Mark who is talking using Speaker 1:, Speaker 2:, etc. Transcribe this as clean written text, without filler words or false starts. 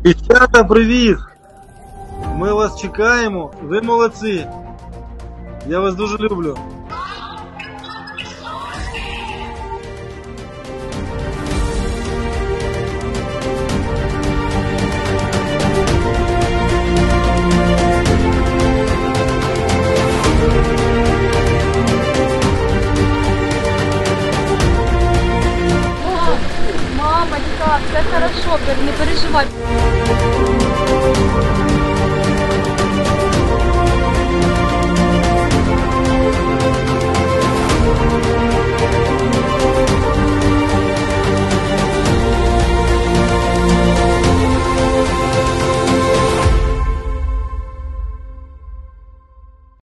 Speaker 1: Дівчата, привіт! Ми вас чекаємо, ви молодці. Я вас дуже люблю.
Speaker 2: Мамочка, все хорошо, не переживай.